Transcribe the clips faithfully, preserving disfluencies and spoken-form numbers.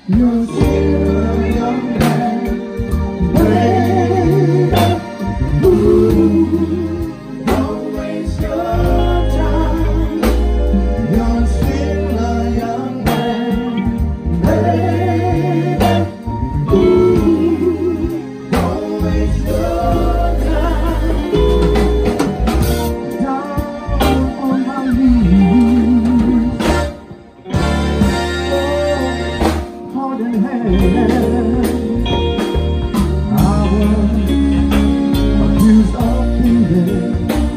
You're still a young man, baby. Ooh, don't waste your time. You're still a young man, baby. Ooh, don't waste your time. Down on my knees, oh, heart in hand, I was accused of being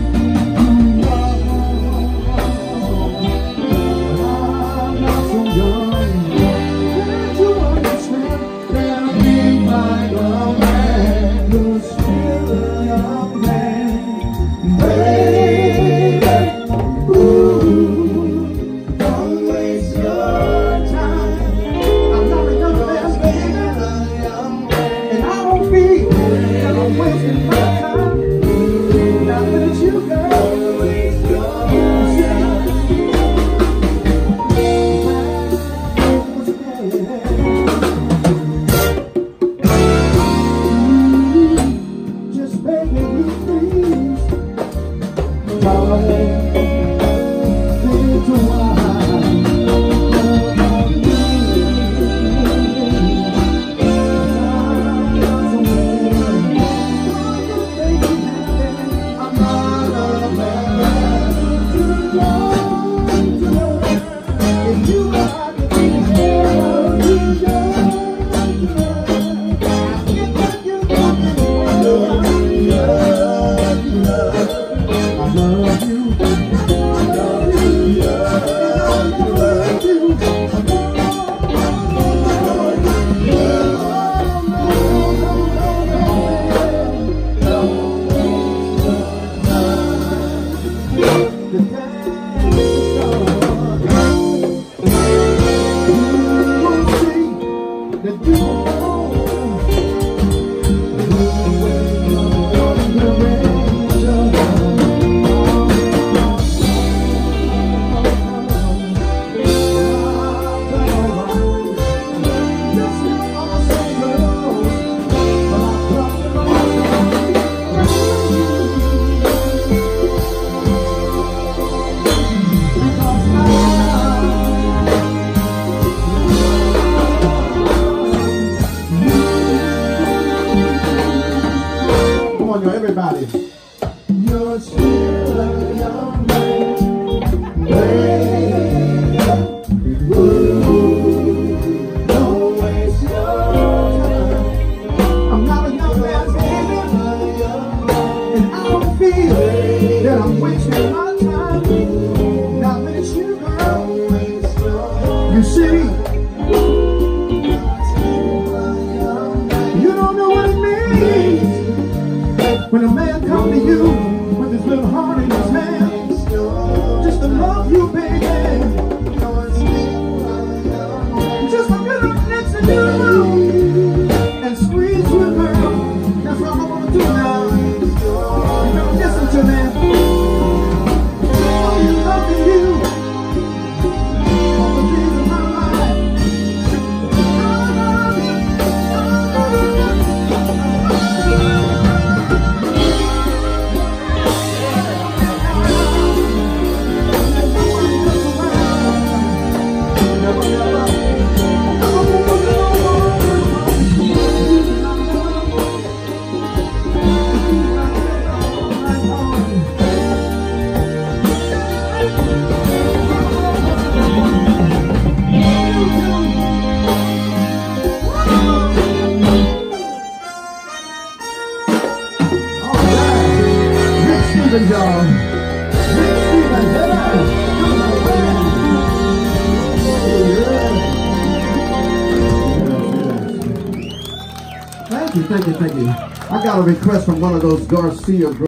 everybody. You're still a young man, baby. Ooh, don't waste your time. I'm not a young man, baby, and I don't feel that I'm wasting my time. Now that you, girl, you see, you don't know what it means when a man comes to you with his little heart in his hand, just to love you, baby, just to get up next to you and squeeze you, girl. That's what I want to do now. Now listen to me. I'm loving you all the days of my life. I love you. Y'all. Thank you, thank you, thank you. I got a request from one of those Garcia